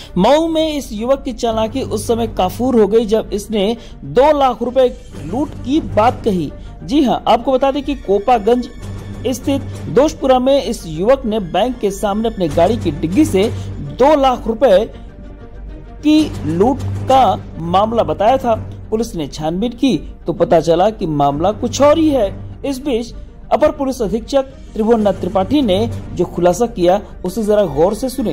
मऊ में इस युवक की चालाकी उस समय काफूर हो गई जब इसने 2 लाख रुपए लूट की बात कही। जी हां, आपको बता दें कि कोपागंज स्थित दोषपुरा में इस युवक ने बैंक के सामने अपने गाड़ी की डिग्गी से 2 लाख रुपए की लूट का मामला बताया था। पुलिस ने छानबीन की तो पता चला कि मामला कुछ और ही है। इस बीच अपर पुलिस अधीक्षक त्रिभुवननाथ त्रिपाठी ने जो खुलासा किया उसे जरा गौर से सुने।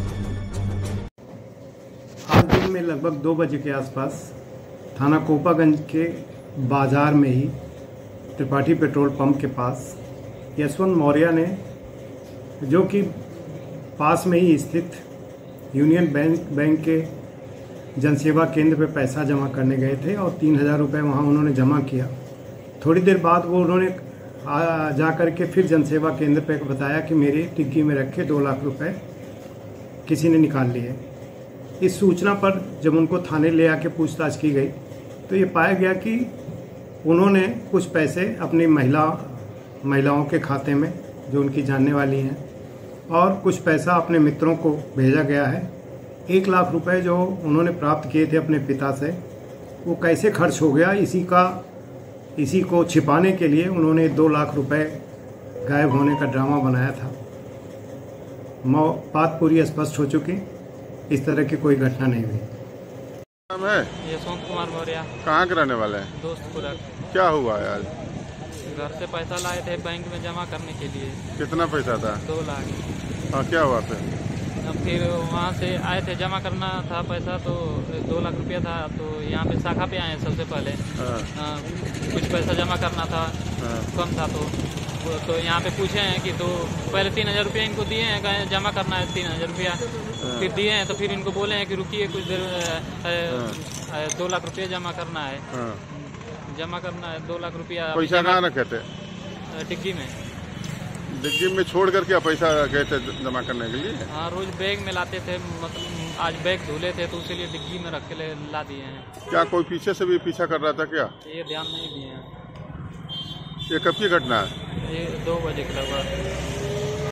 आज दिन में लगभग 2 बजे के आसपास थाना कोपागंज के बाजार में ही त्रिपाठी पेट्रोल पंप के पास यशवंत मौर्य ने, जो कि पास में ही स्थित यूनियन बैंक के जनसेवा केंद्र पे पैसा जमा करने गए थे और 3000 रुपये वहाँ उन्होंने जमा किया। थोड़ी देर बाद वो उन्होंने जा कर के फिर जनसेवा केंद्र पे बताया कि मेरी टिक्की में रखे 2 लाख रुपए किसी ने निकाल लिए। इस सूचना पर जब उनको थाने ले आके पूछताछ की गई तो ये पाया गया कि उन्होंने कुछ पैसे अपनी महिलाओं के खाते में, जो उनकी जानने वाली हैं, और कुछ पैसा अपने मित्रों को भेजा गया है। 1 लाख रुपए जो उन्होंने प्राप्त किए थे अपने पिता से, वो कैसे खर्च हो गया इसी को छिपाने के लिए उन्होंने 2 लाख रुपए गायब होने का ड्रामा बनाया था। बात पूरी स्पष्ट हो चुकी, इस तरह की कोई घटना नहीं हुई। नाम है यशवंत कुमार मौर्य। कहाँ के रहने वाले हैं? दोस्तपुरा। क्या हुआ है आज? घर से पैसा लाए थे बैंक में जमा करने के लिए। कितना पैसा था? 2 लाख। हाँ, क्या हुआ फिर? अब फिर वहाँ से आए थे, जमा करना था पैसा, तो 2 लाख रुपया था। तो यहाँ पे शाखा पे आए सबसे पहले। कुछ पैसा जमा करना था, कम था, तो यहाँ पे पूछे हैं कि तो पहले 3000 रुपया इनको दिए हैं, कहें जमा करना है 3000 रुपया। फिर दिए हैं तो फिर इनको बोले हैं कि रुकिए कुछ देर, 2 लाख रुपया जमा करना है। जमा करना है 2 लाख रुपया। पैसा कहाँ रखे थे? डिग्गी में। डिग्गी में छोड़ कर क्या पैसा गए थे जमा करने के लिए? हाँ, रोज बैग में लाते थे, मतलब आज बैग धुले थे तो उसीलिए डिग्गी में रख के ला दिए हैं। क्या कोई पीछे से भी पीछा कर रहा था क्या? ये ध्यान नहीं दिए हैं। ये कब की घटना है? ये 2 बजे के लगभग।